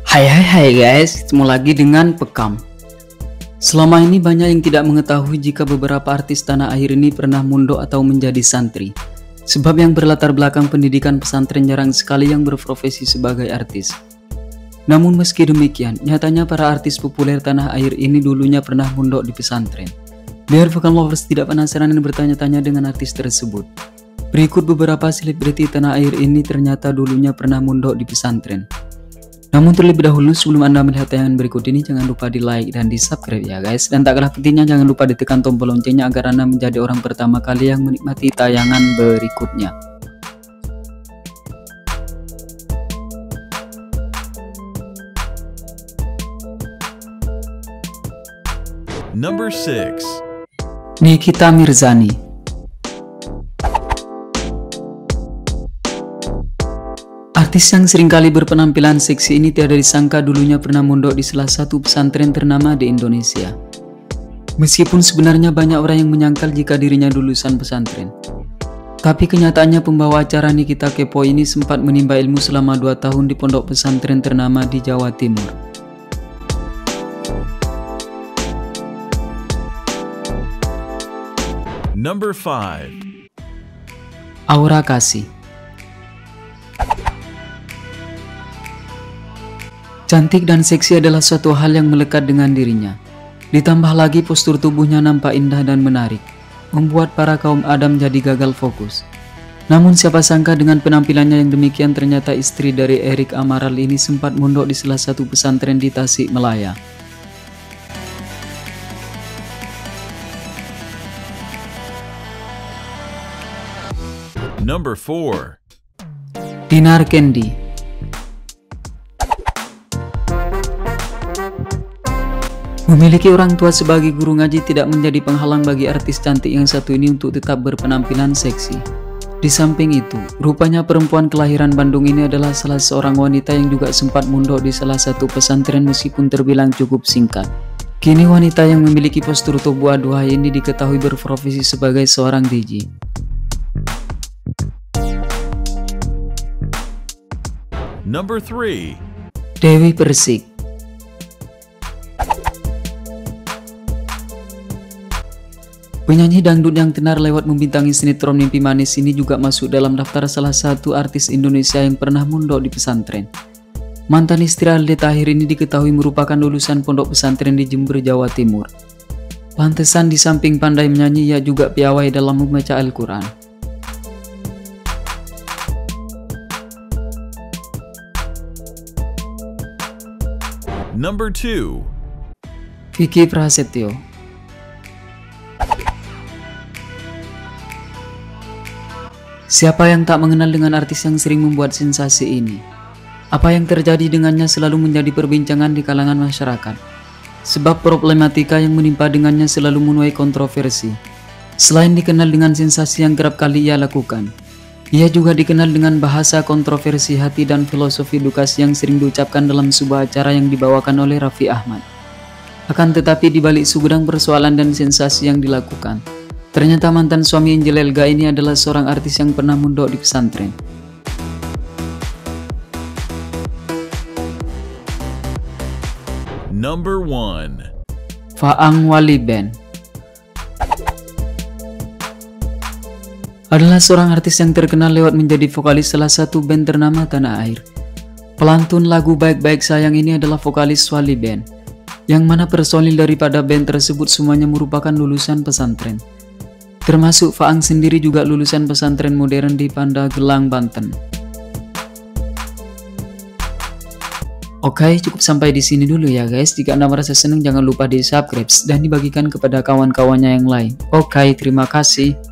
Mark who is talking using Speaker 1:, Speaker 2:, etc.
Speaker 1: Hai guys, ketemu lagi dengan Pekam. Selama ini banyak yang tidak mengetahui jika beberapa artis tanah air ini pernah mondok atau menjadi santri. Sebab yang berlatar belakang pendidikan pesantren jarang sekali yang berprofesi sebagai artis. Namun meski demikian, nyatanya para artis populer tanah air ini dulunya pernah mondok di pesantren. Biar Pekam Lovers tidak penasaran dan bertanya-tanya dengan artis tersebut. Berikut beberapa selebriti tanah air ini ternyata dulunya pernah mondok di pesantren. Namun terlebih dahulu sebelum Anda melihat tayangan berikut ini, jangan lupa di like dan di subscribe ya guys. Dan tak kalah pentingnya jangan lupa ditekan tombol loncengnya agar Anda menjadi orang pertama kali yang menikmati tayangan berikutnya.
Speaker 2: Number 6.
Speaker 1: Nikita Mirzani. Artis yang seringkali berpenampilan seksi ini tiada disangka dulunya pernah mondok di salah satu pesantren ternama di Indonesia. Meskipun sebenarnya banyak orang yang menyangkal jika dirinya lulusan pesantren. Tapi kenyataannya pembawa acara Nikita Kepo ini sempat menimba ilmu selama 2 tahun di pondok pesantren ternama di Jawa Timur.
Speaker 2: Number 5.
Speaker 1: Aura Kasih. Cantik dan seksi adalah suatu hal yang melekat dengan dirinya. Ditambah lagi postur tubuhnya nampak indah dan menarik, membuat para kaum Adam jadi gagal fokus. Namun siapa sangka dengan penampilannya yang demikian ternyata istri dari Erik Amaral ini sempat mondok di salah satu pesantren di Tasikmalaya.
Speaker 2: Number 4.
Speaker 1: Dinar Kendi. Memiliki orang tua sebagai guru ngaji tidak menjadi penghalang bagi artis cantik yang satu ini untuk tetap berpenampilan seksi. Di samping itu, rupanya perempuan kelahiran Bandung ini adalah salah seorang wanita yang juga sempat mondok di salah satu pesantren meskipun terbilang cukup singkat. Kini wanita yang memiliki postur tubuh aduhai ini diketahui berprofesi sebagai seorang DJ.
Speaker 2: Number 3.
Speaker 1: Dewi Persik. Penyanyi dangdut yang tenar lewat membintangi sinetron Mimpi Manis ini juga masuk dalam daftar salah satu artis Indonesia yang pernah mondok di pesantren. Mantan istri Aldi Tahir ini diketahui merupakan lulusan pondok pesantren di Jember, Jawa Timur. Pantesan di samping pandai menyanyi, ia juga piawai dalam membaca Al-Quran.
Speaker 2: Number 2.
Speaker 1: Vicky Prasetyo. Siapa yang tak mengenal dengan artis yang sering membuat sensasi ini? Apa yang terjadi dengannya selalu menjadi perbincangan di kalangan masyarakat. Sebab problematika yang menimpa dengannya selalu menuai kontroversi. Selain dikenal dengan sensasi yang kerap kali ia lakukan, ia juga dikenal dengan bahasa kontroversi hati dan filosofi edukasi yang sering diucapkan dalam sebuah acara yang dibawakan oleh Raffi Ahmad. Akan tetapi di balik segudang persoalan dan sensasi yang dilakukan, ternyata mantan suami Angel Elga ini adalah seorang artis yang pernah mondok di pesantren.
Speaker 2: Number 1.
Speaker 1: Faang Waliben adalah seorang artis yang terkenal lewat menjadi vokalis salah satu band ternama tanah air. Pelantun lagu Baik-Baik Sayang ini adalah vokalis Waliben, yang mana personil daripada band tersebut semuanya merupakan lulusan pesantren. Termasuk Faang sendiri juga lulusan pesantren modern di Pandeglang, Banten. Oke, cukup sampai di sini dulu ya guys. Jika Anda merasa senang, jangan lupa di subscribe dan dibagikan kepada kawan-kawannya yang lain. Oke, terima kasih.